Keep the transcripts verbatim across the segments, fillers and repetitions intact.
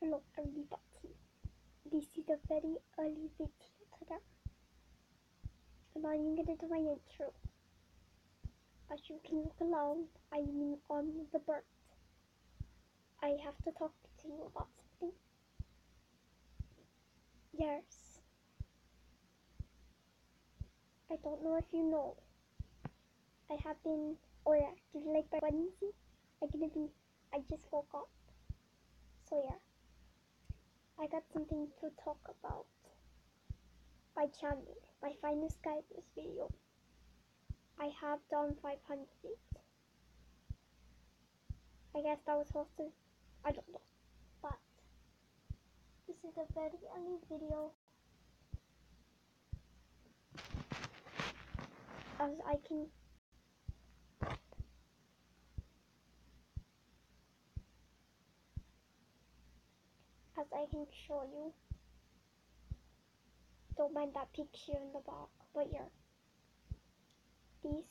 Hello everybody, this is a very early video today. I'm not even gonna do my intro. As you can look along, I'm on the bird. I have to talk to you about something. Yes. I don't know if you know. I have been, or yeah, do you like my Wednesday? I'm gonna be, I just woke up. So yeah. I got something to talk about. My channel, my final Skybus video. I have done five hundred. I guess that was supposed to, I don't know, but this is a very early video as I can as I can show you. Don't mind that picture in the back, but yeah, these,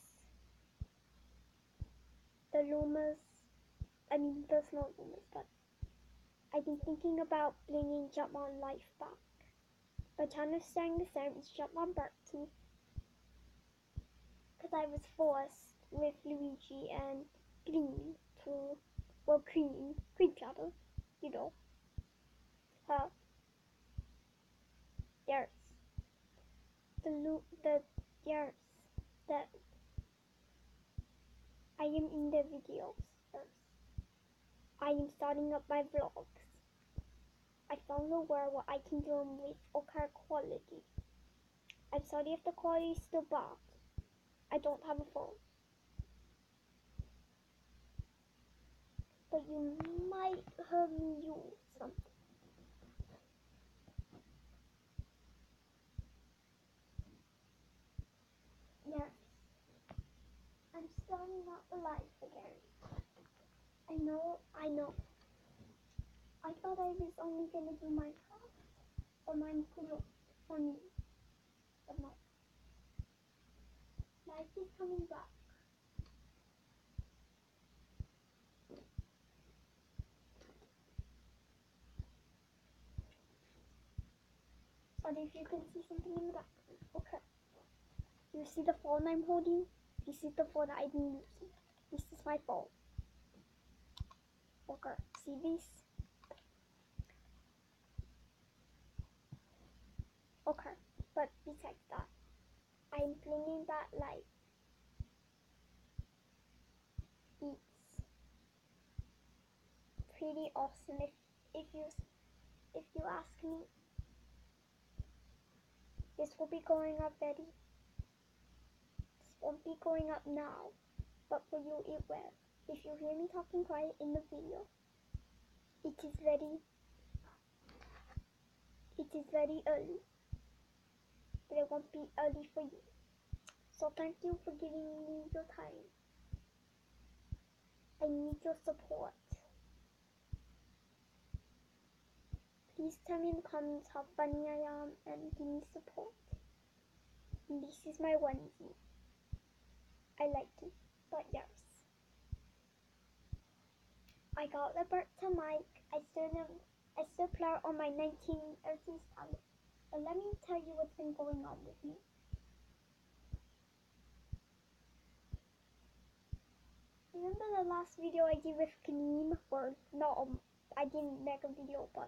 the Lumas, I mean there's no Lumas, but I've been thinking about bringing Jumpman Life back. My channel is staying the same, it's Jumpman Bertie, because I was forced with Luigi and Green to, well Cream, Cream Shadow, you know, uh, there's the loop, the, there's that I am in the videos first. I am starting up my vlogs. I found a word where I can do them with okay quality. I'm sorry if the quality is still bad. I don't have a phone. But you might hear me use something. Yes. I'm starting up the life again. I know, I know. I thought I was only gonna do Minecraft or Minecraft for me. But no. Life is coming back. Sorry if you can see something in the background. Okay. You see the phone I'm holding? This is the phone I've been using. This is my phone. Okay, see this? Okay, but besides that, I'm bringing that light. It's pretty awesome if if you if you ask me. This will be going up very. This won't be going up now, but for you it will. If you hear me talking quiet in the video, it is very. It is very early, but it won't be early for you. So thank you for giving me your time. I need your support. Please tell me in the comments how funny I am and give me support. And this is my onesie. I like it, but yes. I got the Berta mic. I still don't, I still play on my nineteen thirties tablet. But let me tell you what's been going on with me. Remember the last video I did with Kaneem? Or not, um, I didn't make a video, but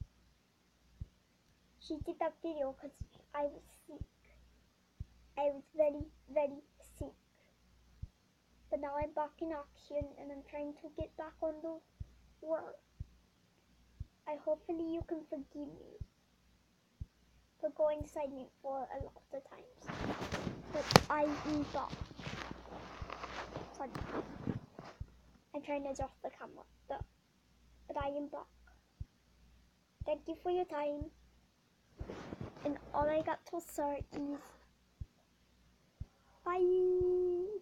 she did that video because I was sick. I was very, very sick. But now I'm back in action and I'm trying to get back on the work. I hopefully you can forgive me for going silent for a lot of times. But I am back. Sorry. I'm trying to adjust the camera. But, but I am back. Thank you for your time. And all I got to say is bye.